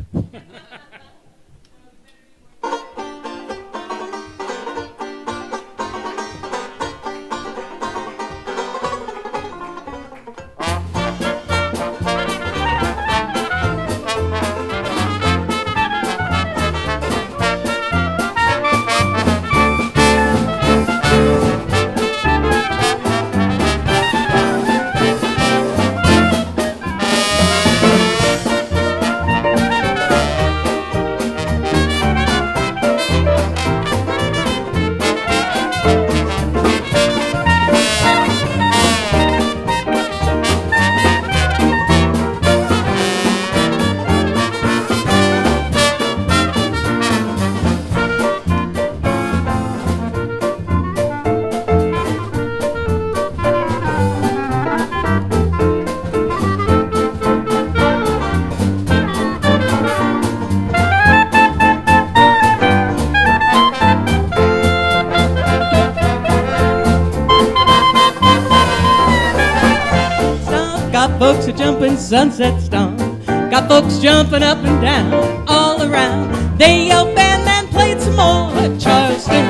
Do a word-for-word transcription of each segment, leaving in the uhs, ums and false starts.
Got folks a jumping Sunset Stomp. Got folks jumping up and down all around. They yelled band and played some more. Charleston,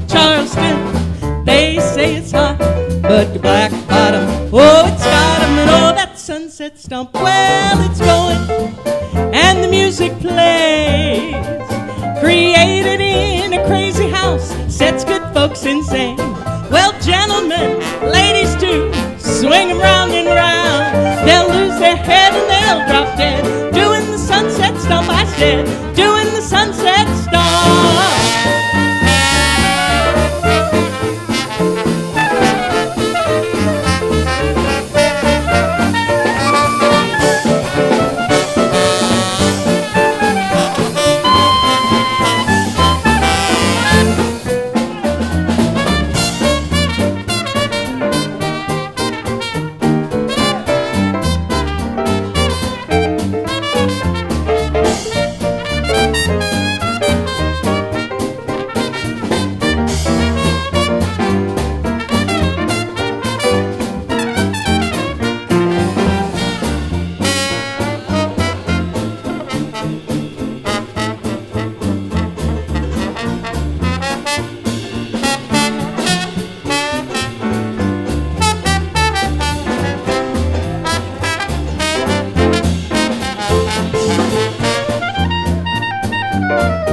Charleston, they say it's hot, but the black bottom, oh, it's got 'em. And oh, that Sunset Stomp, well, it's going, and the music plays. Created in a crazy house, sets good folks insane. Well, gentlemen, ladies too, swing 'em round and round. They'll lose their head and they'll drop dead, doing the Sunset Stomp, I said, doing the Sunset Stomp. Thank you.